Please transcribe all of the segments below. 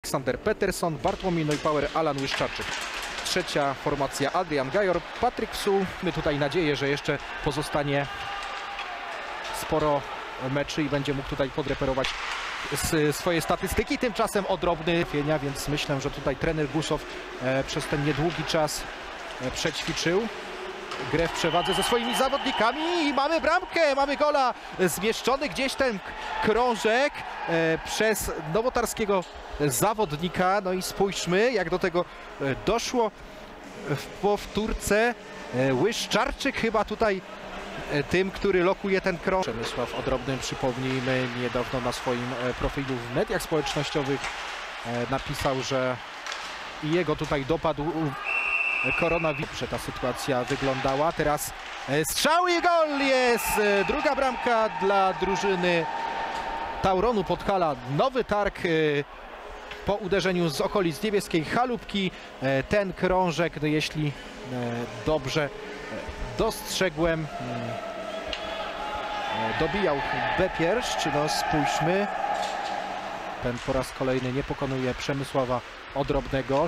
Aleksander Peterson, Bartłomiej Neupauer, Alan Łyszczarczyk. Trzecia formacja Adrian Gajor, Patryk Wsu. My tutaj nadzieję, że jeszcze pozostanie sporo meczy i będzie mógł tutaj podreperować swoje statystyki. Tymczasem odrobny fienia, więc myślę, że tutaj trener Gusow przez ten niedługi czas przećwiczył grę w przewadze ze swoimi zawodnikami i mamy bramkę, mamy gola. Zmieszczony gdzieś ten krążek przez nowotarskiego zawodnika. No i spójrzmy, jak do tego doszło w powtórce. Łyszczarczyk chyba tutaj tym, który lokuje ten krążek. Przemysław Odrobny, przypomnijmy, niedawno na swoim profilu w mediach społecznościowych napisał, że i jego tutaj dopadł koronawirus. Ta sytuacja wyglądała. Teraz strzał i gol jest! Druga bramka dla drużyny Tauronu Podhala. Nowy Targ po uderzeniu z okolic niebieskiej chalupki. Ten krążek, no jeśli dobrze dostrzegłem, dobijał Bepierszcz. No spójrzmy. Ten po raz kolejny nie pokonuje Przemysława Odrobnego.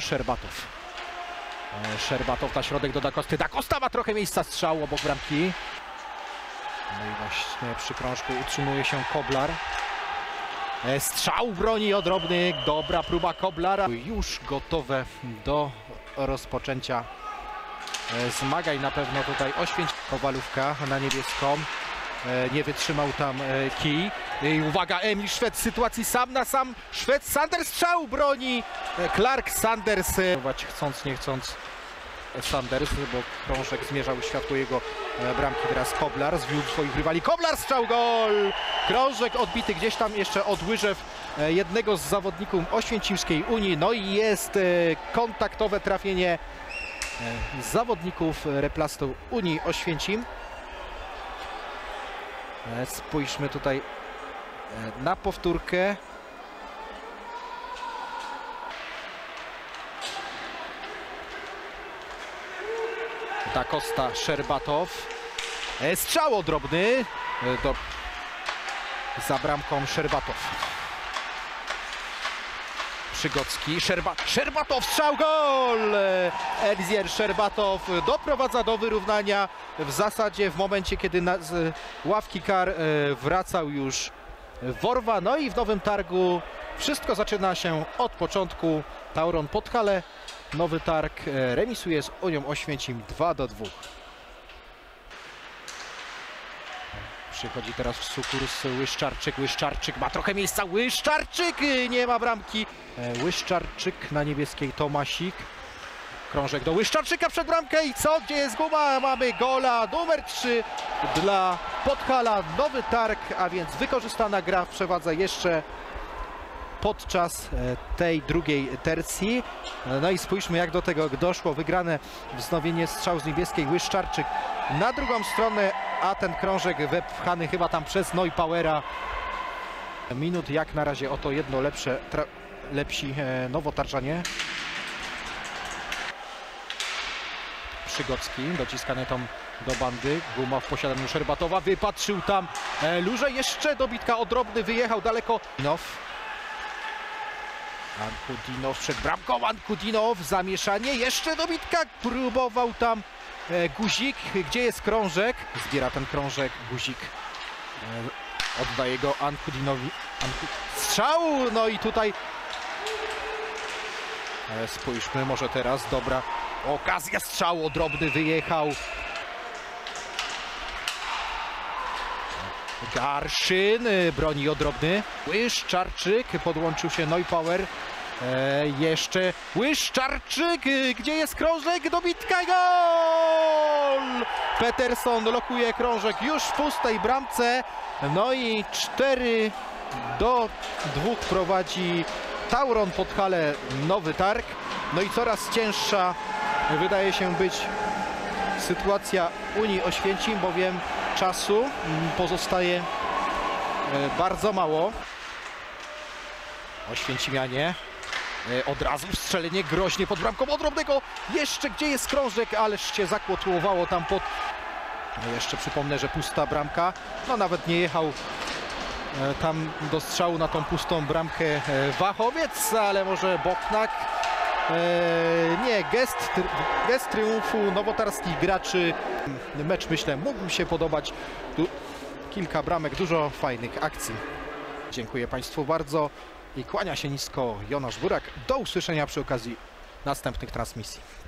Szerbatow na środek do Da Costy. Da Costa ma trochę miejsca, strzał obok bramki. No i właśnie przy krążku utrzymuje się Koblar. Strzał broni Odrobny. Dobra próba Koblara. Już gotowe do rozpoczęcia zmagań. Na pewno tutaj Oświęcim. Kowalówka na niebieską. Nie wytrzymał tam kij. I uwaga, Emil Szwed w sytuacji sam na sam. Szwed, Sanders, strzał broni Clark Sanders. Chcąc, nie chcąc Sanders, bo krążek zmierzał w światło jego bramki. Teraz Koblar zwiódł swoich rywali. Koblar, strzał, gol! Krążek odbity gdzieś tam jeszcze od łyżew jednego z zawodników Oświęcimskiej Unii. No i jest kontaktowe trafienie zawodników Replastu Unii Oświęcim. Spójrzmy tutaj na powtórkę. Da Costa, Szerbatow. Strzał Odrobny. Za bramką Szerbatow. Przygocki, Szerbatow, strzał, gol! Elzier Szerbatow doprowadza do wyrównania w zasadzie w momencie, kiedy z ławki kar wracał już Worwa. No i w Nowym Targu wszystko zaczyna się od początku. Tauron Podhale, Nowy Targ remisuje z Unią Oświęcim 2-2. Przychodzi teraz w sukurs Łyszczarczyk ma trochę miejsca, Łyszczarczyk, nie ma bramki. Łyszczarczyk na niebieskiej, Tomasik. Krążek do Łyszczarczyka przed bramkę i co? Gdzie jest guma? Mamy gola numer 3 dla Podhala, Nowy Targ, a więc wykorzystana gra w przewadze jeszcze podczas tej drugiej tercji. No i spójrzmy, jak do tego doszło. Wygrane wznowienie, strzał z niebieskiej, Łyszczarczyk na drugą stronę, a ten krążek wepchany chyba tam przez Neupauera. Minut jak na razie oto jedno lepsi nowotarczanie. Przygocki, dociskany tam do bandy, guma w posiadaniu Szerbatowa, wypatrzył tam Lurze, jeszcze dobitka Odrobny, wyjechał daleko. Ankudinow przed bramką, Ankudinow, zamieszanie, jeszcze dobitka, próbował tam Guzik, gdzie jest krążek? Zbiera ten krążek Guzik, oddaje go Ankudinowi, strzał, no i tutaj spójrzmy, może teraz, dobra okazja, strzał, Odrobny wyjechał. Garszyn broni Odrobny. Łyszczarczyk, podłączył się Neupauer. Jeszcze Łyszczarczyk, gdzie jest krążek? Dobitka, gol! Peterson lokuje krążek już w pustej bramce. No i 4-2 prowadzi Tauron Podhale, Nowy Targ. No i coraz cięższa wydaje się być sytuacja Unii Oświęcim, bowiem czasu pozostaje bardzo mało. Oświęcimianie od razu strzelenie groźnie pod bramką Odrobnego. Jeszcze gdzie jest krążek, ależ się zakotłowało tam pod... No jeszcze przypomnę, że pusta bramka. No nawet nie jechał tam do strzału na tą pustą bramkę Wachowiec, ale może Bochnak. Nie, gest triumfu nowotarskich graczy. Mecz, myślę, mógł mi się podobać. Tu kilka bramek, dużo fajnych akcji. Dziękuję Państwu bardzo i kłania się nisko Jonasz Burak. Do usłyszenia przy okazji następnych transmisji.